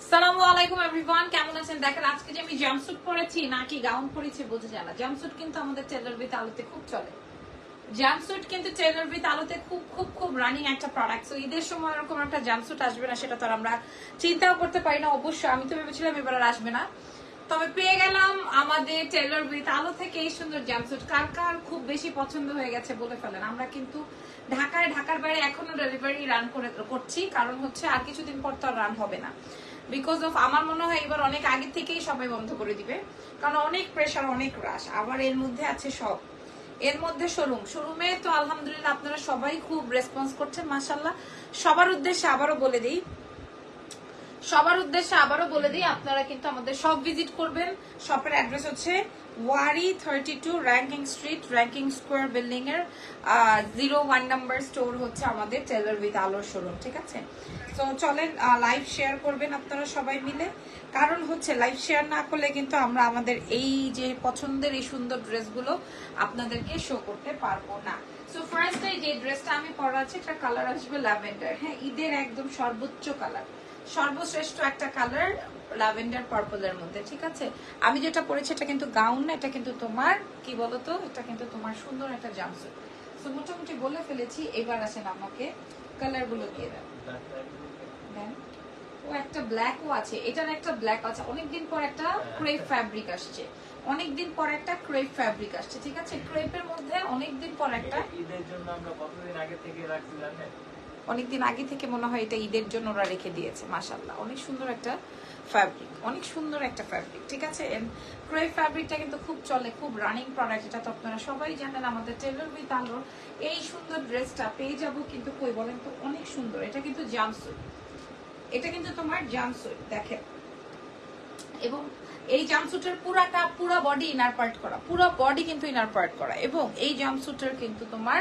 আসসালামু আলাইকুম এভরিওয়ান, কেমন আছেন? দেখেন আজকে যে আমি জাম্পস্যুট পরেছি নাকি গাউন পরেছি বোঝা যায় না। জাম্পস্যুট কিন্তু আমাদের টেইলর উইথ আলোতে খুব চলে। জাম্পস্যুট কিন্তু টেইলর উইথ আলোতে খুব খুব খুব রানিং একটা প্রোডাক্ট। সো ঈদের সময় এরকম একটা জাম্পস্যুট আসবে না সেটা তো আমরা চিন্তাও করতে পারি না। অবশ্যই আমি তো ভেবেছিলাম এবার আর আসবে না, তবে পেয়ে গেলাম আমাদের টেইলর উইথ আলো থেকে এই সুন্দর জাম্পস্যুট। কার কার খুব বেশি পছন্দ হয়ে গেছে বলে ফেলেন। আমরা কিন্তু ঢাকার বাইরে এখনো ডেলিভারি রান করছি, কারণ হচ্ছে আর কিছুদিন পর তো আর রান হবে না। বিকজ অফ আমার মনে হয় এবার অনেক আগে থেকেই সবাই বন্ধ করে দিবে, কারণ অনেক প্রেশার, অনেক রাশ। আবার এর মধ্যে আছে সব, এর মধ্যে শোরুমে তো আলহামদুলিল্লাহ আপনারা সবাই খুব রেসপন্স করছেন মাশাআল্লাহ। সবার উদ্দেশ্যে আবারও বলে দিই আপনারা কিন্তু আমাদের শপ ভিজিট করবেন। শপের অ্যাড্রেস হচ্ছে Wari 32 Rankin street, Rankin square building এর 01 নাম্বার স্টোর হচ্ছে আমাদের টেইলর উইথ আলোর শোরুম। ঠিক আছে, তো চলেন লাইভ শেয়ার করবেন আপনারা সবাই মিলে, কারণ হচ্ছে লাইভ শেয়ার না করলে কিন্তু আমরা আমাদের এই যে পছন্দের এই সুন্দর ড্রেসগুলো আপনাদেরকে শো করতে পারবো না। সো ফার্স্ট যে ড্রেসটা আমি পরা আছে এটা কালার আসবে ল্যাভেন্ডার। হ্যাঁ, ঈদের একদম সর্বোচ্চ কালার, সর্বশ্রেষ্ঠ একটা কালার ল্যাভেন্ডার পার্পলের মধ্যে। ঠিক আছে, আমি যেটা পরেছি এটা কিন্তু গাউন না, এটা কিন্তু তোমার কি বলতো, এটা কিন্তু তোমার সুন্দর একটা জাম্পস্যুট। সো মোটামুটি বলে ফেলেছি, এবার আসেন আমাকে কালার গুলো দিয়ে দেন। ও একটা ব্ল্যাকও আছে, এটার একটা ব্ল্যাক আছে। অনেকদিন পর একটা ক্রেপ ফ্যাব্রিক আসছে, অনেকদিন পর একটা ক্রেপ ফ্যাব্রিক আসছে। ঠিক আছে, ক্রেপের মধ্যে অনেকদিন পর একটা, ঈদের জন্য আমরা কতদিন আগে থেকে রাখছিলাম, অনেকদিন আগে থেকে মনে হয় এটা ঈদের জন্য ওরা রেখে দিয়েছে। মাশাআল্লাহ, অনেক সুন্দর একটা ফ্যাব্রিক, অনেক সুন্দর একটা ফ্যাব্রিক। ঠিক আছে, ক্রেপ ফ্যাব্রিকটা কিন্তু খুব চলে, খুব রানিং প্রোডাক্ট। এটা তো আপনারা সবাই জানেন। আমাদের টেইলর উইথ আলোর এই সুন্দর ড্রেসটা পেয়ে যাবো কিন্তু কই বলেন তো, অনেক সুন্দর। এটা কিন্তু জাম্পস্যুট, এটা কিন্তু তোমার জাম্পস্যুট দেখেন, এবং এই জাম্পস্যুটের পুরা বডি ইনার পার্ট করা, পুরো বডি কিন্তু ইনার পার্ট করা, এবং এই জাম্পস্যুটের কিন্তু তোমার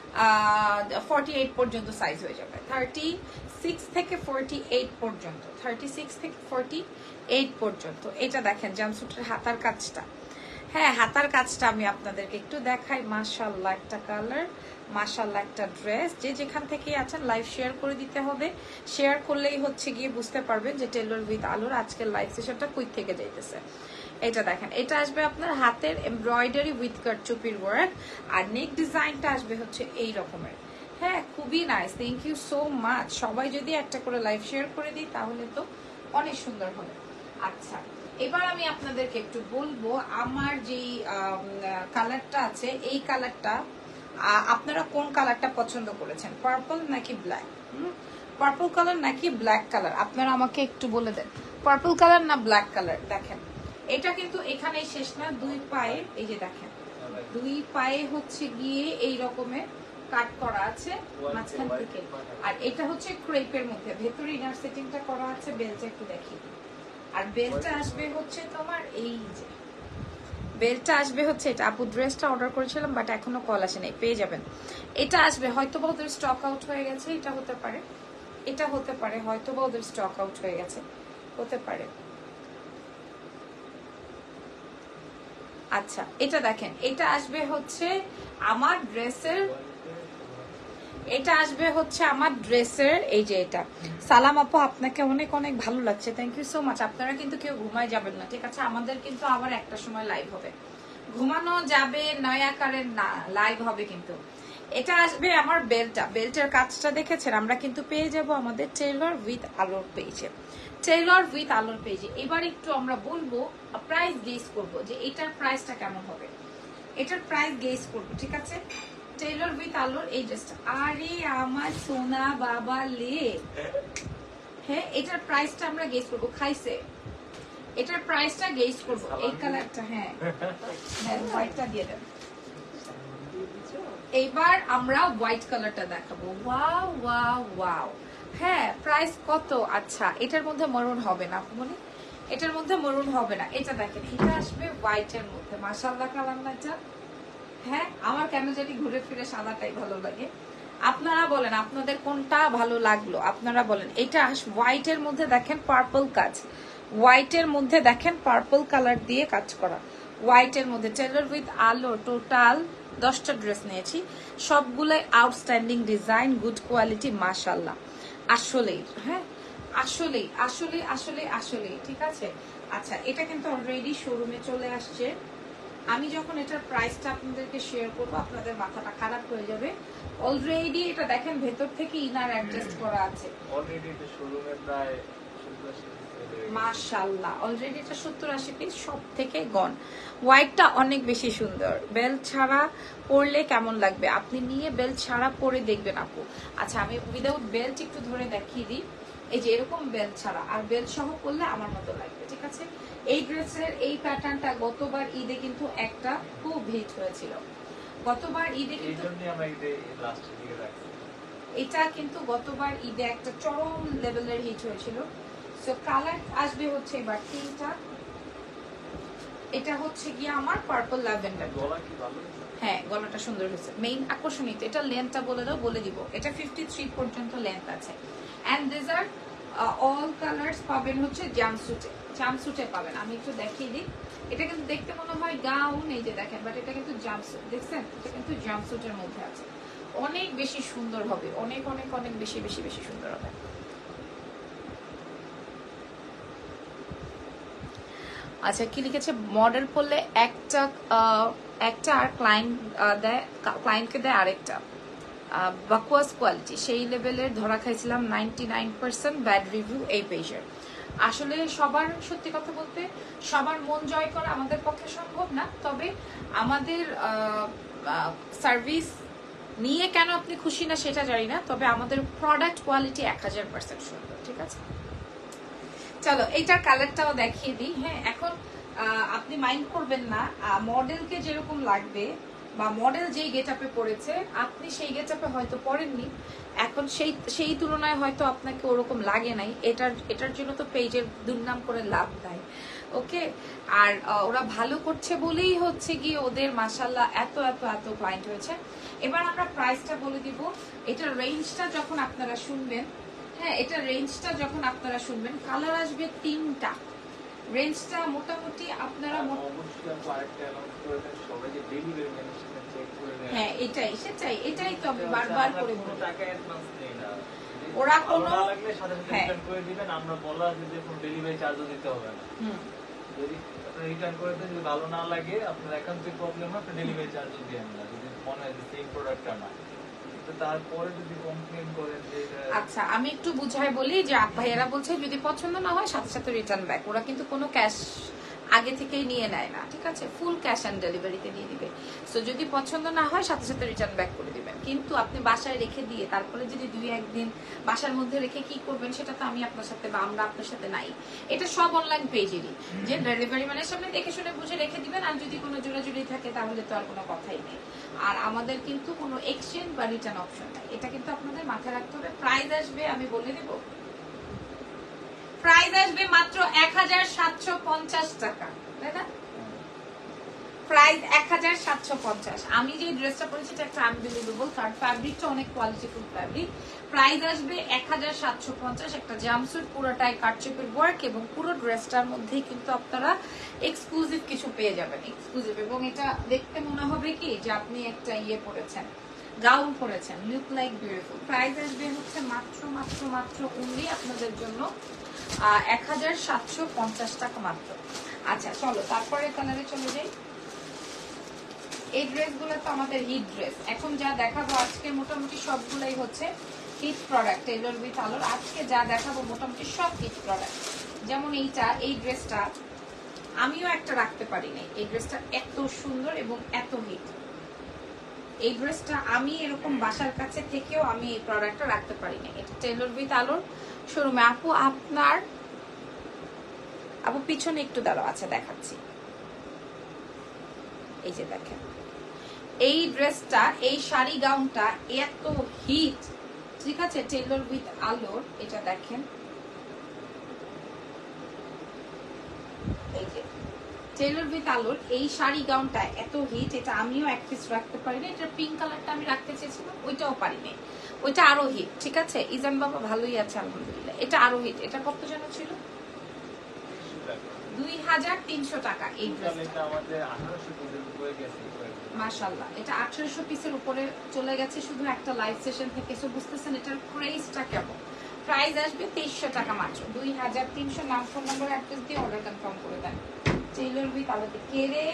48 পর্যন্ত সাইজ হয়ে যাবে। 36 থেকে 48 পর্যন্ত, 36 থেকে 48 পর্যন্ত। এটা দেখেন জাম্পস্যুটের হাতার কাজটা। হ্যাঁ, হাতার কাজটা আমি আপনাদেরকে একটু দেখাই। মাশাআল্লাহ একটা কালার, মাশাআল্লাহ একটা ড্রেস। যে যেখান থেকে আছেন লাইভ শেয়ার করে দিতে হবে। শেয়ার করলেই হচ্ছে গিয়ে বুঝতে পারবেন যে টেইলর উইথ আলোর আজকের লাইভ সেশনটা কই থেকে যাইতেছে। এটা দেখেন, এটা আসবে আপনার হাতের এমব্রয়ডারি উইথ কারচুপির ওয়ার্ক, আর নেক ডিজাইনটা আসবে হচ্ছে এই রকমের। হ্যাঁ, খুবই nice, thank you so much. সবাই যদি একটা করে লাইভ শেয়ার করে দিই তাহলে তো অনেক সুন্দর হবে। আচ্ছা, এবার আমি আপনাদেরকে একটু বলবো আমার যেই কালারটা আছে, এই কালারটা আপনারা কোন কালারটা পছন্দ করেছেন, পার্পল নাকি ব্ল্যাক? পার্পল কালার নাকি ব্ল্যাক কালার, আপনারা আমাকে একটু বলে দেন। পার্পল কালার না ব্ল্যাক কালার? দেখেন এটা কিন্তু এখানেই শেষ না, দুই পায়ে, এই যে দেখেন দুই পায়ে হচ্ছে গিয়ে এই রকমের কাট করা আছে মাঝখান থেকে, আর এটা হচ্ছে ক্রেপের মধ্যে ভেতরে ইনার সেটিংটা করা আছে। বেলটা একটু দেখি, আর বেলটা আসবে হচ্ছে তোমার এই যে বেলটা আসবে হচ্ছে এটা। আপু ড্রেসটা অর্ডার করেছিলাম বাট এখনো কল আসে নাই, পেয়ে যাবেন। এটা আসবে হয়তো বা ওদের স্টক আউট হয়ে গেছে, এটা হতে পারে, এটা হতে পারে, হয়তো বা ওদের স্টক আউট হয়ে গেছে, হতে পারে। আচ্ছা, এটা দেখেন, এটা আসবে হচ্ছে আমার ড্রেসের, এটা আসবে হচ্ছে আমার ড্রেসের এই যে এটা। সালাম আপু, আপনাকে অনেক অনেক ভালো লাগছে, থ্যাংক ইউ সো মাচ। আপনারা কিন্তু কেউ ঘুমায় যাবেন না, ঠিক আছে? আমাদের কিন্তু আবার একটা সময় লাইভ হবে, ঘুমানো যাবে নয়া কারের না, লাইভ হবে কিন্তু। এটা আসবে আমার বেল্টটা, বেল্টের কাজটা দেখেছেন? আমরা কিন্তু পেয়ে যাব আমাদের টেইলর উইথ আলোর পেজে, টেইলর উইথ আলোর পেজে। এবার একটু আমরা বলবো প্রাইস গেস করব যে এটার প্রাইসটা কেমন হবে, এটার প্রাইস গেস করব। ঠিক আছে, টেইলর উইথ আলোর এই ড্রেসটা, আরে আমার সোনা বাবা লে, হ্যাঁ এটার প্রাইসটা আমরা গেস করব। খাইছে, এটার প্রাইসটা গেস করব। এই কালারটা, হ্যাঁ হ্যাঁ হোয়াইটটা দিয়ে দেন। এইবার আমরা হোয়াইট কালারটা দেখাবো। ওয়াও ওয়াও ওয়াও, হ্যাঁ প্রাইস কত? আচ্ছা, এটার মধ্যে মরুন হবে না আপনি, এটার মধ্যে মরুন হবে না। এটা দেখেন, এটা আসবে হোয়াইটের মধ্যে। মাশাআল্লাহ কালারটা, হ্যাঁ আমার কেন জানি ঘুরে ফিরে সাদাটাই ভালো লাগে। আপনারা বলেন আপনাদের কোনটা ভালো লাগলো, আপনারা বলেন। এটা হোয়াইটের মধ্যে দেখেন পার্পল কাজ, হোয়াইটের মধ্যে দেখেন পার্পল কালার দিয়ে কাজ করা, হোয়াইটের মধ্যে। টেইলর উইথ আলো টোটাল 10টা ড্রেস নিয়েছি, সবগুলোই আউটস্ট্যান্ডিং ডিজাইন, গুড কোয়ালিটি, মাশাআল্লাহ আসলেই। হ্যাঁ, আসলে আসলে আসলে আসলে ঠিক আছে। আচ্ছা, এটা কিন্তু অলরেডি শোরুমে চলে আসছে। আমি যখন এটার প্রাইসটা আপনাদেরকে শেয়ার করবো আপনাদের মাথাটা খারাপ হয়ে যাবে। অলরেডি এটা দেখেন ভেতর থেকে ইনার অ্যাডজাস্ট করা আছে। অলরেডি এটা শোরুমে প্রায় 70-80 মাশাআল্লাহ, অলরেডি এটা 70-80 পিস সব থেকে গন। হোয়াইটটা অনেক বেশি সুন্দর। বেল্ট ছাড়া পরলে কেমন লাগবে, আপনি নিয়ে বেল্ট ছাড়া পরে দেখবেন আপু। আচ্ছা, আমি উইদাউট বেল্ট একটু ধরে দেখিয়ে দিই। এই যে এরকম বেল্ট ছাড়া, আর বেল্ট সহ পরলে আমার মতো লাগবে, ঠিক আছে। এই ড্রেসের এই প্যাটার্নটা গতবার ঈদে কিন্তু একটা খুব হিট হয়েছিল। গতবার ঈদে কিন্তু আমরা ঈদে লাস্টের দিকে রাখছি। এটা কিন্তু গতবার ঈদে একটা চরম লেভেলের হিট হয়েছিল। সো কালার আসবে হচ্ছে এবার তিনটা। এটা হচ্ছে গিয়ে আমার পার্পল ল্যাভেন্ডার। গলা কি ভালো? হ্যাঁ, গলাটা সুন্দর হয়েছে। মেইন আকর্ষণীয় এটা লেন্থটা বলে দাও, বলে দিব। এটা 53 পর্যন্ত লেন্থ আছে। এন্ড দিস আর অল কালারস পাবেন হচ্ছে জাম্পস্যুটে। জাম্পস্যুটে পাবেন। আমি একটু দেখিয়ে দিই। এটা কিন্তু দেখতে মনে হয় গাউন, এই যে দেখেন, বাট এটা কিন্তু জাম্পস্যুট। দেখছেন, এটা কিন্তু জাম্পস্যুটের মধ্যে আছে। অনেক বেশি সুন্দর হবে, অনেক অনেক অনেক বেশি বেশি বেশি সুন্দর হবে। আচ্ছা, কি লিখেছে, মডেল পড়লে একটা একটা আর ক্লায়েন্ট দেয়, ক্লায়েন্টকে দেয় আরেকটা। বাকুয়াস কোয়ালিটি, সেই লেভেলের ধরা খাইছিলাম। 99% ব্যাড রিভিউ এই পেজের। আসলে সবার, সত্যি কথা বলতে, সবার মন জয় করা আমাদের পক্ষে সম্ভব না। তবে আমাদের সার্ভিস নিয়ে কেন আপনি খুশি না সেটা জানি না, তবে আমাদের প্রোডাক্ট কোয়ালিটি 1000% সুন্দর, ঠিক আছে। চলো, এইটার কালারটাও দেখিয়ে দিই। হ্যাঁ, এখন আপনি মাইন্ড করবেন না, মডেলকে যেরকম লাগবে বা মডেল যেই গেটআপে পড়েছে আপনি সেই গেটআপে হয়তো পড়েননি, এখন সেই তুলনায় হয়তো আপনাকে ওরকম লাগে নাই। এটার জন্য তো পেজের দুর্নাম করে লাভ নাই, ওকে। আর ওরা ভালো করছে বলেই হচ্ছে গিয়ে ওদের মাশাআল্লাহ এত এত এত ক্লায়েন্ট হয়েছে। এবার আমরা প্রাইসটা বলে দিব। এটার রেঞ্জটা যখন আপনারা শুনবেন, হ্যাঁ, এটা রেঞ্জটা যখন আপনারা শুনবেন, কালার আসবে তিনটা। রেঞ্জটা মোটামুটি আপনারা হ্যাঁ, এটাই তো আমি বারবার করে বলি। ওরা কোনো করে দিবেন, আমরা বলা আছে যে কোনো ডেলিভারি চার্জও দিতে হবে না। যদি আপনারা রিটার্ন করে দেন, যদি ভালো না লাগে, আপনার একান্তই প্রবলেম হয়, আপনি ডেলিভারি চার্জও দিবেন না যদি মনে হয় যে সেম প্রোডাক্টটা না। তারপরে যদি কমপ্লেন করেন যে আচ্ছা, আমি একটু বুঝাই বলি যে ভাইয়েরা বলছে যদি পছন্দ না হয় সাথে সাথে রিটার্ন ব্যাক। ওরা কিন্তু কোনো ক্যাশ আগে থেকেই নিয়ে নেয় না, ঠিক আছে, ফুল ক্যাশ অন ডেলিভারিতে দিয়ে দিবে। সো যদি পছন্দ না হয় সাথে সাথে রিটার্ন ব্যাক করে দিবেন। কিন্তু আপনি বাসায় রেখে দিয়ে তারপরে যদি 2-1 দিন বাসার মধ্যে রেখে কি করবেন সেটা তো আমি আপনার সাথে বা আমরা আপনার সাথে নাই। এটা সব অনলাইন পেজেরই, যে ডেলিভারি ম্যানের সামনে দেখে শুনে বুঝে রেখে দিবেন। আর যদি কোনো জোড়াজুড়ি থাকে তাহলে তো আর কোনো কথাই নেই। আর আমাদের কিন্তু কোনো এক্সচেঞ্জ বা রিটার্ন অপশন নাই, এটা কিন্তু আপনাদের মাথায় রাখতে হবে। প্রাইস আসবে আমি বলে দেব, প্রাইস আসবে মাত্র 1750 টাকা, তাই না? প্রাইস 1750। আমি যে ড্রেসটা পরেছি এটা একটা আনবিলিভেবল, কারণ ফ্যাব্রিকটা অনেক কোয়ালিটিফুল ফ্যাব্রিক। প্রাইস আসবে 1750। একটা জাম্পস্যুট, পুরোটাই কাটচুপির ওয়ার্ক, এবং পুরো ড্রেসটার মধ্যেই কিন্তু আপনারা এক্সক্লুসিভ কিছু পেয়ে যাবেন, এক্সক্লুসিভ। এবং এটা দেখতে মনে হবে কি যে আপনি একটা ইয়ে পরেছেন, গাউন পরেছেন, লুক লাইক বিউটিফুল। প্রাইস আসবে হচ্ছে মাত্র মাত্র মাত্র অনলি আপনাদের জন্য 1750 টাকা মাত্র। আচ্ছা, চলো তারপরে কালারে চলে যাই। এই ড্রেসগুলো তো আমাদের হিট ড্রেস। এখন যা দেখাবো আজকে মোটামুটি সবগুলাই হচ্ছে হিট প্রোডাক্ট, টেইলর উইথ আলোর। আজকে যা দেখাবো মোটামুটি সব হিট প্রোডাক্ট। যেমন এই ড্রেসটা আমিও একটা রাখতে পারি নাই। এই ড্রেসটা এত সুন্দর এবং এত হিট। এই ড্রেসটা আমি এরকম বাসার কাছে থেকেও আমি এই প্রোডাক্টটা রাখতে পারি না। এটা টেইলর উইথ আলোর শোরুমে। আপু পিছনে একটু দাঁড়াও, আচ্ছা দেখাচ্ছি। এই যে দেখেন এই ড্রেসটা, এই শাড়ি গাউনটা এত হিট, ঠিক আছে, টেইলর উইথ আলোর। এটা দেখেন, এই যে টেইলর উইথ আলোর এই শাড়ি গাউনটা এত হিট। এটা আমিও এক পিস রাখতে পারি না। এটা পিঙ্ক কালারটা আমি রাখতে চেয়েছিলাম, ওইটাও পারিনি। ওইটা আরো হিট, ঠিক আছে। ইজান বাবা ভালোই আছে আলহামদুলিল্লাহ। এটা আরো হিট। এটা কত যেন ছিল, 2300 টাকা। এই ড্রেসটা আমাদের 1800 পিসের উপরে গেছে। মাশাআল্লাহ, এটা 1800 পিসের উপরে চলে গেছে শুধু একটা লাইভ সেশন থেকে। সো বুঝতেছেন এটার প্রাইসটা কেমন। প্রাইস আসবে 2300 টাকা মাত্র। 2300। নাম ফোন নাম্বার অ্যাড্রেস দিয়ে অর্ডার কনফার্ম করে দেন। টেইলর উইথ আলোতে কে রে?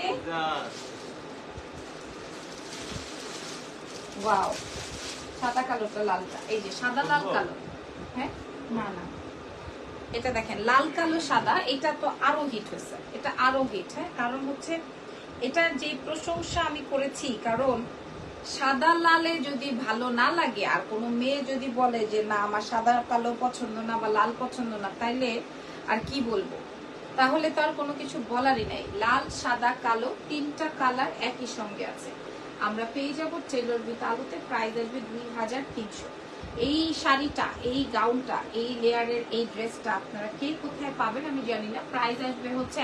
ওয়াও, সাদা কালোটা লালটা, এই যে সাদা লাল কালো। হ্যাঁ না না, এটা দেখেন লাল কালো সাদা, এটা তো আরো হিট হয়েছে, এটা আরো হিট। হ্যাঁ, কারণ হচ্ছে এটার যে প্রশংসা আমি করেছি, কারণ সাদা লালে যদি ভালো না লাগে আর কোনো মেয়ে যদি বলে যে না আমার সাদা কালো পছন্দ না বা লাল পছন্দ না, তাইলে আর কি বলবো? তাহলে তো আর কোনো কিছু বলারই নাই। লাল সাদা কালো তিনটা কালার একই সঙ্গে আছে। আমরা পেয়ে যাবো টেইলর উইথ আলোতে। প্রাইস আসবে 2300। এই শাড়িটা, এই গাউনটা, এই লেয়ারের এই ড্রেসটা আপনারা কে কোথায় পাবেন আমি জানি না। প্রাইস আসবে হচ্ছে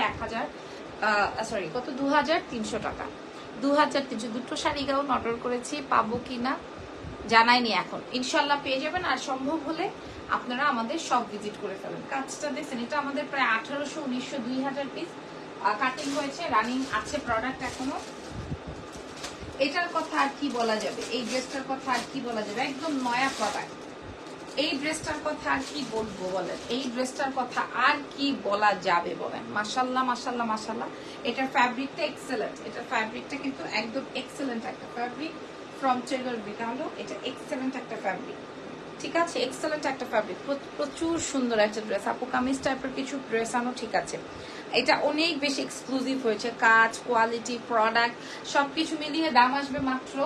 2300 টাকা। 2300। দুটো শাড়ি গাউন অর্ডার করেছি, পাবো কিনা জানাইনি এখন, ইনশাল্লাহ পেয়ে যাবেন। আর সম্ভব হলে আপনারা আমাদের সব ভিজিট করে ফেলেন। কাজটা দেখছেন, এটা আমাদের প্রায় 1800, 1900, 2000 পিস কাটিং হয়েছে, রানিং আছে প্রোডাক্ট এখনো। এটার কথা আর কি বলা যাবে, এই ড্রেসটার কথা আর কি বলা যাবে, একদম নয়া প্রোডাক্ট। এই ড্রেসটার কথা আর কি বলবো বলেন, এই ড্রেসটার কথা আর কি বলা যাবে বলেন? মাশাল্লাহ মাশাল্লাহ মাশাল্লাহ। এটার ফ্যাব্রিকটা এক্সেলেন্ট, এটার ফ্যাব্রিকটা কিন্তু একদম এক্সেলেন্ট একটা ফ্যাব্রিক ফ্রম টেইলর উইথ আলো। এটা এক্সেলেন্ট একটা ফ্যাব্রিক, ঠিক আছে, এক্সেলেন্ট একটা ফ্যাব্রিক, প্রচুর সুন্দর একটা ড্রেস। আপু কামিজ টাইপের কিছু ড্রেস আনো, ঠিক আছে। এটা অনেক বেশি এক্সক্লুসিভ হয়েছে, কাজ, কোয়ালিটি, প্রোডাক্ট সবকিছু মিলিয়ে দাম আসবে মাত্র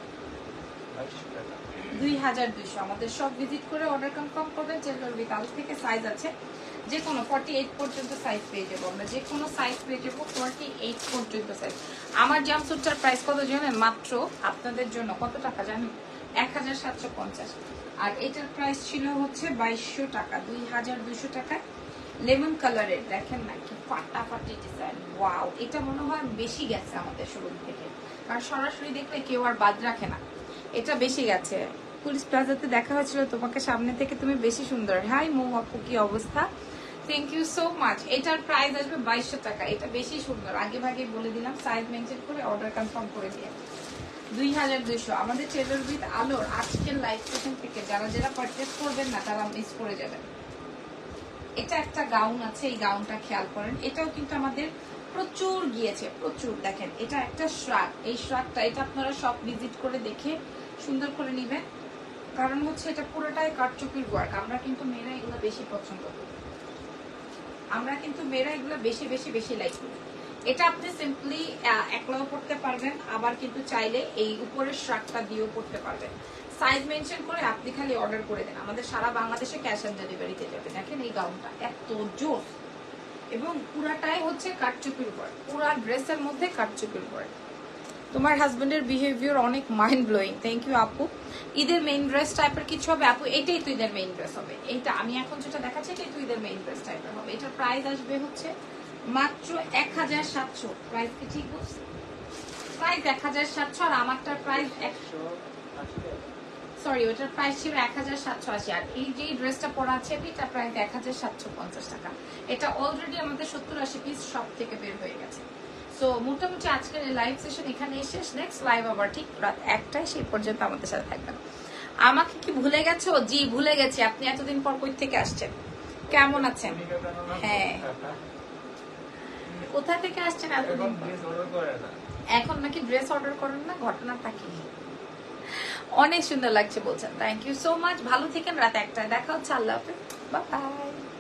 2200। আমাদের সব ভিজিট করে অর্ডার কনফার্ম করবেন। টেইলর উইথ আলো থেকে সাইজ আছে যে কোনো 48 পর্যন্ত সাইজ পেয়ে যাবো আমরা, যে কোনো সাইজ পেয়ে যাবো 48 পর্যন্ত সাইজ। আমার জাম্পস্যুটটার প্রাইস কত জানেন? মাত্র আপনাদের জন্য কত টাকা জানেন? 1750। আর এটার প্রাইস ছিল হচ্ছে 2200 টাকা। 2200 টাকায় লেমন কালারের, দেখেন না কি ফাটাফাটি ডিজাইন। ওয়াও, এটা মনে হয় বেশি গেছে আমাদের শোরুম থেকে, কারণ সরাসরি দেখলে কেউ আর বাদ রাখে না। এটা বেশি গেছে। পুলিশ প্লাজাতে দেখা হয়েছিল তোমাকে, সামনে থেকে তুমি বেশি সুন্দর। হাই মৌ আপু, কি অবস্থা? Thank you so much. এটার প্রাইস আসবে 2200 টাকা। এটা বেশি সুন্দর, আগে ভাগে বলে দিলাম, সাইজ মেনটেন করে অর্ডার কনফার্ম করে দিয়ে 2200। আমাদের টেইলর উইথ আলোর আজকের লাইভ সেশন থেকে যারা যারা পারচেজ করবেন না তারা মিস করে যাবেন। এটা একটা গাউন আছে, এই গাউনটা খেয়াল করেন, এটাও কিন্তু আমাদের প্রচুর গিয়েছে, প্রচুর। দেখেন এটা একটা শ্রাগ, এই শ্রাগটা এটা আপনারা সব ভিজিট করে দেখে সুন্দর করে নিবেন, কারণ হচ্ছে এটা পুরোটাই কারচুপির ওয়ার্ক। আমরা কিন্তু মেয়েরা এগুলো বেশি পছন্দ করি, আমরা কিন্তু মেয়েরা এগুলো বেশি বেশি বেশি লাইক করি। এটা আপনি সিম্পলি একলাও পড়তে পারবেন, আবার কিন্তু চাইলে এই উপরের শ্রাগটা দিয়েও পড়তে পারবেন। সাইজ মেনশন করে আপনি খালি অর্ডার করে দেন, আমাদের সারা বাংলাদেশে ক্যাশ অন ডেলিভারিতে যাবে। দেখেন এই গাউনটা এত জোর, এবং পুরাটাই হচ্ছে কারচুপির ওয়ার্ক, পুরা ড্রেসের মধ্যে কারচুপির ওয়ার্ক। তোমার হাজবেন্ডের বিহেভিয়ার অনেক মাইন্ড ব্লোয়িং। থ্যাংক ইউ আপু। ঈদের মেইন ড্রেস টাইপের কিছু হবে আপু? এটাই তো ঈদের মেইন ড্রেস হবে, এইটা আমি এখন যেটা দেখাচ্ছি এটাই তো ঈদের মেইন ড্রেস টাইপের হবে। এটার প্রাইস আসবে হচ্ছে মাত্র 1700। প্রাইস কি ঠিক বলছি? প্রাইস 1700, আর আমারটার প্রাইস সরি, ওটার প্রাইস ছিল 1780। আর এই যে ড্রেসটা পরা আছে এটা প্রাইস 1750 টাকা। এটা অলরেডি আমাদের 70-80 পিস সব থেকে বের হয়ে গেছে। সো মোটামুটি আজকের এই লাইভ সেশন এখানে শেষ। নেক্সট লাইভ আবার ঠিক রাত 1টায়, সেই পর্যন্ত আমাদের সাথে থাকবেন। আমাকে কি ভুলে গেছো? জি ভুলে গেছি। আপনি এতদিন পর কই থেকে আসছেন, কেমন আছেন? হ্যাঁ, কোথা থেকে আসছেন এতদিন? এখন নাকি ড্রেস অর্ডার করেন না, ঘটনাটা কি? অনেক সুন্দর লাগছে বলছেন। থ্যাংক ইউ সো মাচ, ভালো থেকেন। রাত 1টায় দেখা হচ্ছে। আল্লাহ হাফেজ, বাই বাই।